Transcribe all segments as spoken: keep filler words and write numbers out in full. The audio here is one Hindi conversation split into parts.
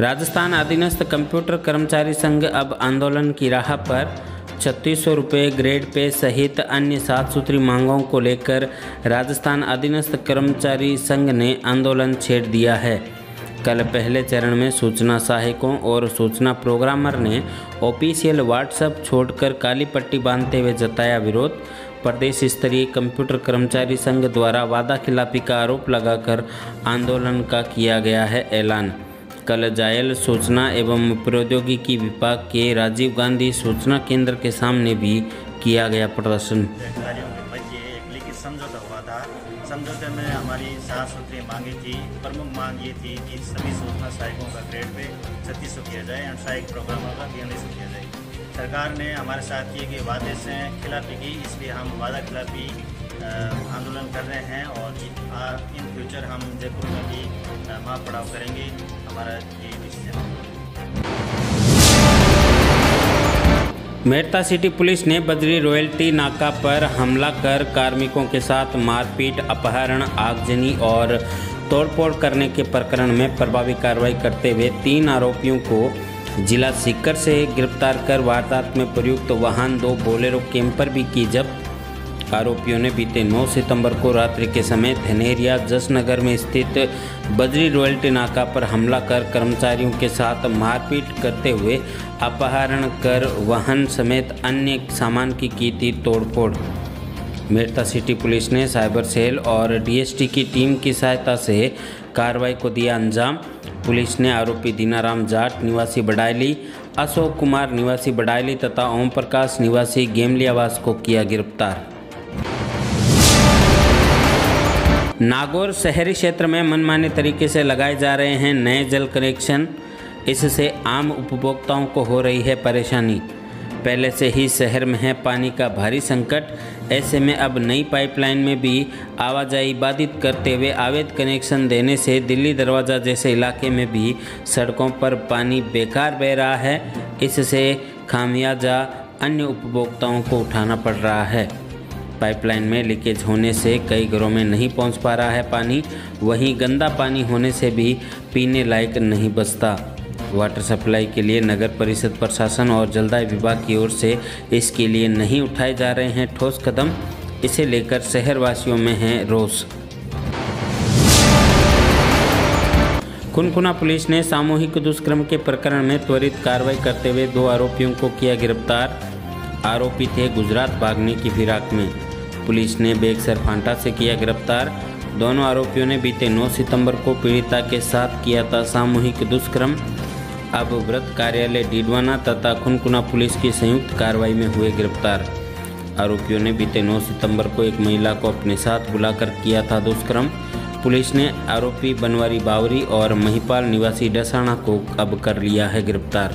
राजस्थान अधीनस्थ कंप्यूटर कर्मचारी संघ अब आंदोलन की राह पर। छत्तीस सौ रुपये ग्रेड पे सहित अन्य सात सूत्री मांगों को लेकर राजस्थान अधीनस्थ कर्मचारी संघ ने आंदोलन छेड़ दिया है। कल पहले चरण में सूचना सहायकों और सूचना प्रोग्रामर ने ऑफिशियल व्हाट्सएप छोड़कर काली पट्टी बांधते हुए जताया विरोध। प्रदेश स्तरीय कंप्यूटर कर्मचारी संघ द्वारा वादा खिलाफी का आरोप लगाकर आंदोलन का किया गया है ऐलान। कल जायल सूचना एवं प्रौद्योगिकी विभाग के राजीव गांधी सूचना केंद्र के सामने भी किया गया प्रदर्शन। एक लिखित समझौता हुआ था। समझौते में हमारी सात सूत्री मांगी थी। प्रमुख मांग ये थी कि सभी सूचना सहायकों का ग्रेड पे छत्तीस सौ किया जाए और सहायक प्रोग्रामर का बयालीस सौ किया जाए। सरकार ने हमारे साथ किए गए वादे से खिलाफी की, इसलिए हम वादा खिलाफी आंदोलन कर रहे हैं और इन फ्यूचर हम जयपुर में भी महापड़ाव करेंगे। हमारा ये डिसीजन है। मेड़ता सिटी पुलिस ने बद्री रॉयल्टी नाका पर हमला कर कार्मिकों के साथ मारपीट, अपहरण, आगजनी और तोड़फोड़ करने के प्रकरण में प्रभावी कार्रवाई करते हुए तीन आरोपियों को जिला सीकर से गिरफ्तार कर वारदात में प्रयुक्त वाहन दो बोलेरो कैंपर भी की जब्त। आरोपियों ने बीते नौ सितंबर को रात्रि के समय धनेरिया जसनगर में स्थित बद्री रॉयल्टी नाका पर हमला कर कर्मचारियों के साथ मारपीट करते हुए अपहरण कर वाहन समेत अन्य सामान की की थी तोड़फोड़। मेड़ता सिटी पुलिस ने साइबर सेल और डीएसटी की टीम की सहायता से कार्रवाई को दिया अंजाम। पुलिस ने आरोपी दीनाराम जाट निवासी बडायली, अशोक कुमार निवासी बडायली तथा ओम प्रकाश निवासी गेमलियावास को किया गिरफ्तार। नागौर शहरी क्षेत्र में मनमाने तरीके से लगाए जा रहे हैं नए जल कनेक्शन। इससे आम उपभोक्ताओं को हो रही है परेशानी। पहले से ही शहर में है पानी का भारी संकट। ऐसे में अब नई पाइपलाइन में भी आवाजाही बाधित करते हुए अवैध कनेक्शन देने से दिल्ली दरवाज़ा जैसे इलाके में भी सड़कों पर पानी बेकार बह रहा है। इससे खामियाजा अन्य उपभोक्ताओं को उठाना पड़ रहा है। पाइपलाइन में लीकेज होने से कई घरों में नहीं पहुंच पा रहा है पानी। वहीं गंदा पानी होने से भी पीने लायक नहीं बचता। वाटर सप्लाई के लिए नगर परिषद प्रशासन और जलदाय विभाग की ओर से इसके लिए नहीं उठाए जा रहे हैं ठोस कदम। इसे लेकर शहरवासियों में है रोष। खुनखुना पुलिस ने सामूहिक दुष्कर्म के प्रकरण में त्वरित कार्रवाई करते हुए दो आरोपियों को किया गिरफ्तार। आरोपी थे गुजरात भागने की फिराक में। पुलिस ने बेगसर फांटा से किया गिरफ्तार। दोनों आरोपियों ने बीते नौ सितंबर को पीड़िता के साथ किया था सामूहिक दुष्कर्म। अब व्रत कार्यालय डीडवाना तथा खुनखुना पुलिस की संयुक्त कार्रवाई में हुए गिरफ्तार। आरोपियों ने बीते नौ सितंबर को एक महिला को अपने साथ बुलाकर किया था दुष्कर्म। पुलिस ने आरोपी बनवारी बावरी और महिपाल निवासी डसाना को अब कर लिया है गिरफ्तार।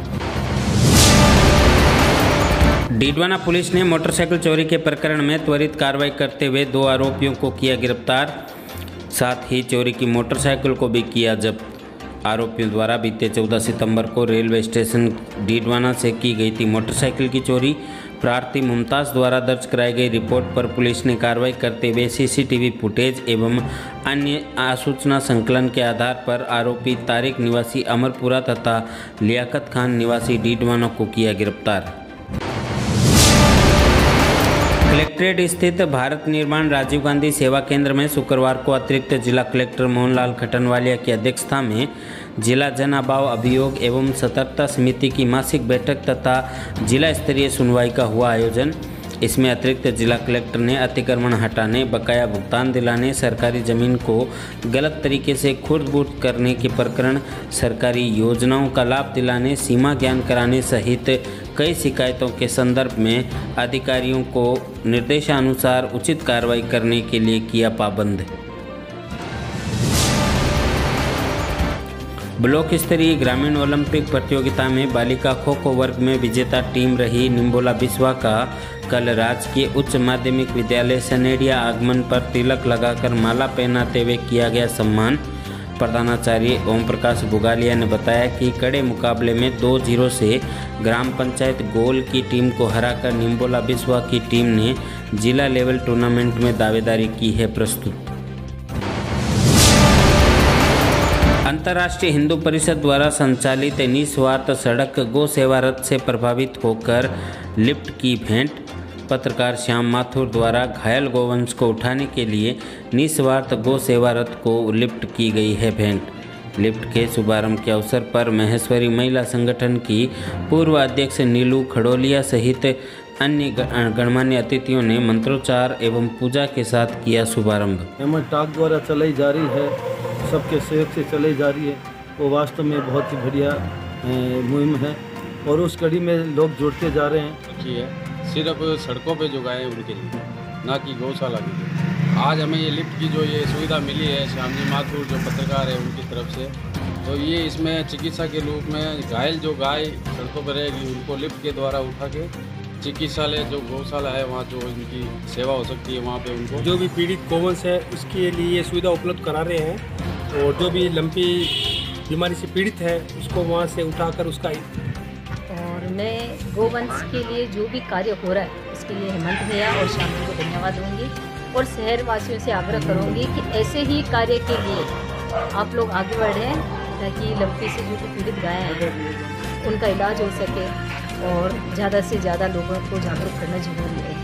डीडवाना पुलिस ने मोटरसाइकिल चोरी के प्रकरण में त्वरित कार्रवाई करते हुए दो आरोपियों को किया गिरफ्तार। साथ ही चोरी की मोटरसाइकिल को भी किया जब्त। आरोपियों द्वारा बीते चौदह सितंबर को रेलवे स्टेशन डीडवाना से की गई थी मोटरसाइकिल की चोरी। प्रार्थी मुमताज़ द्वारा दर्ज कराई गई रिपोर्ट पर पुलिस ने कार्रवाई करते हुए सीसीटीवी फुटेज एवं अन्य आसूचना संकलन के आधार पर आरोपी तारिक निवासी अमरपुरा तथा लियाकत खान निवासी डीडवाना को किया गिरफ्तार। कलेक्ट्रेट स्थित भारत निर्माण राजीव गांधी सेवा केंद्र में शुक्रवार को अतिरिक्त जिला कलेक्टर मोहनलाल खटनवालिया की अध्यक्षता में जिला जन अभाव अभियोग एवं सतर्कता समिति की मासिक बैठक तथा जिला स्तरीय सुनवाई का हुआ आयोजन। इसमें अतिरिक्त जिला कलेक्टर ने अतिक्रमण हटाने, बकाया भुगतान दिलाने, सरकारी जमीन को गलत तरीके से खुर्द-बुर्द करने के प्रकरण, सरकारी योजनाओं का लाभ दिलाने, सीमा ज्ञान कराने सहित कई शिकायतों के संदर्भ में अधिकारियों को निर्देशानुसार उचित कार्रवाई करने के लिए किया पाबंद। ब्लॉक स्तरीय ग्रामीण ओलंपिक प्रतियोगिता में बालिका खो खो वर्ग में विजेता टीम रही निम्बोला बिस्वा का कल राजकीय उच्च माध्यमिक विद्यालय सनेडिया आगमन पर तिलक लगाकर माला पहनाते हुए किया गया सम्मान। प्रधानाचार्य ओम प्रकाश बुगालिया ने बताया कि कड़े मुकाबले में दो जीरो से ग्राम पंचायत गोल की टीम को हराकर निम्बोला बिस्वा की टीम ने जिला लेवल टूर्नामेंट में दावेदारी की है प्रस्तुत। अंतर्राष्ट्रीय हिंदू परिषद द्वारा संचालित निस्वार्थ सड़क गौ सेवा रथ से प्रभावित होकर लिफ्ट की भेंट। पत्रकार श्याम माथुर द्वारा घायल गोवंश को उठाने के लिए निस्वार्थ गौ सेवा रथ को लिफ्ट की गई है भेंट। लिफ्ट के शुभारंभ के अवसर पर महेश्वरी महिला संगठन की पूर्व अध्यक्ष नीलू खड़ोलिया सहित अन्य गणमान्य अतिथियों ने मंत्रोच्चार एवं पूजा के साथ किया शुभारंभ। एम टाक द्वारा चलाई जा रही है, सबके सहयोग से चलाई जा रही है, वो वास्तव में बहुत ही बढ़िया मुहिम है और उस कड़ी में लोग जुड़ते जा रहे हैं। सिर्फ सड़कों पे जो गाय हैं उनके लिए, ना कि गौशाला के लिए। आज हमें ये लिफ्ट की जो ये सुविधा मिली है श्याम जी माथुर जो पत्रकार है उनकी तरफ से, तो ये इसमें चिकित्सा के रूप में घायल जो गाय सड़कों पर रहेगी उनको लिफ्ट के द्वारा उठा के चिकित्सालय जो गौशाला है वहाँ जो इनकी सेवा हो सकती है वहाँ पे उनको जो भी पीड़ित गोवंश है उसके लिए ये सुविधा उपलब्ध करा रहे हैं और जो भी लंपी बीमारी से पीड़ित है उसको वहाँ से उठाकर उसका। और मैं गोवंश के लिए जो भी कार्य हो रहा है उसके लिए हेमंत भैया और श्याम जी को धन्यवाद दूंगी और शहर वासियों से आग्रह करूंगी कि ऐसे ही कार्य के लिए आप लोग आगे बढ़ें ताकि लंपी से जो पीड़ित गाय हैं उनका इलाज हो सके और ज़्यादा से ज़्यादा लोगों को जागरूक करना जरूरी है।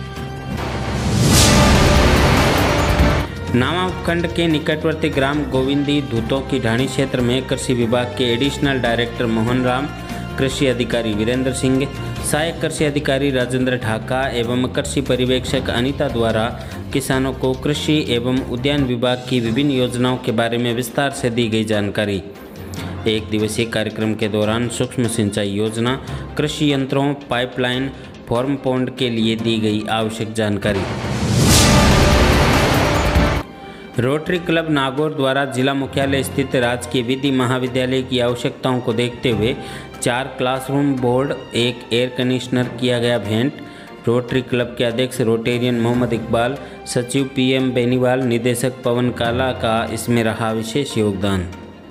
नामा उपखंड के निकटवर्ती ग्राम गोविंदी धूतों की ढाणी क्षेत्र में कृषि विभाग के एडिशनल डायरेक्टर मोहन राम, कृषि अधिकारी वीरेंद्र सिंह, सहायक कृषि अधिकारी राजेंद्र ढाका एवं कृषि पर्यवेक्षक अनीता द्वारा किसानों को कृषि एवं उद्यान विभाग की विभिन्न योजनाओं के बारे में विस्तार से दी गई जानकारी। एक दिवसीय कार्यक्रम के दौरान सूक्ष्म सिंचाई योजना, कृषि यंत्रों, पाइपलाइन, फॉर्म पॉन्ड के लिए दी गई आवश्यक जानकारी। रोटरी क्लब नागौर द्वारा जिला मुख्यालय स्थित राजकीय विधि महाविद्यालय की आवश्यकताओं को देखते हुए चार क्लासरूम बोर्ड, एक एयर कंडीशनर किया गया भेंट। रोटरी क्लब के अध्यक्ष रोटेरियन मोहम्मद इकबाल, सचिव पीएम बेनीवाल, निदेशक पवन काला का इसमें रहा विशेष योगदान।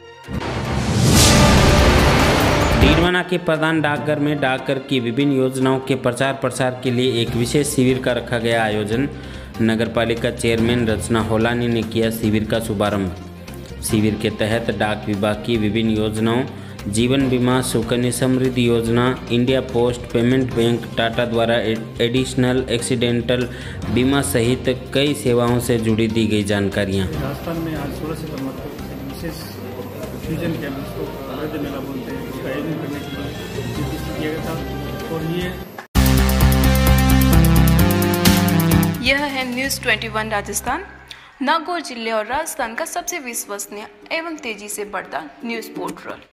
डीरवाना के प्रधान डाकघर में डाकघर की विभिन्न योजनाओं के प्रचार प्रसार के लिए एक विशेष शिविर का रखा गया आयोजन। नगरपालिका चेयरमैन रचना होलानी ने किया शिविर का शुभारंभ। शिविर के तहत डाक विभाग की विभिन्न योजनाओं, जीवन बीमा, Sukanya Samriddhi Yojana, India post payment bank, Tata द्वारा एडिशनल एक्सीडेंटल बीमा सहित कई सेवाओं से जुड़ी दी गई जानकारियाँ। राजस्थान में आज सोलह सितंबर को विशेष फ्यूजन कैंप को अवैध मेला बोलते हैं उसका आयोजन करने के लिए किया गया था और ये यह है न्यूज़ इक्कीस राजस्थान। नागौर जिले और राजस्थान का सबसे विश्वसनीय एवं तेजी से बढ़ता न्यूज़ पोर्टल।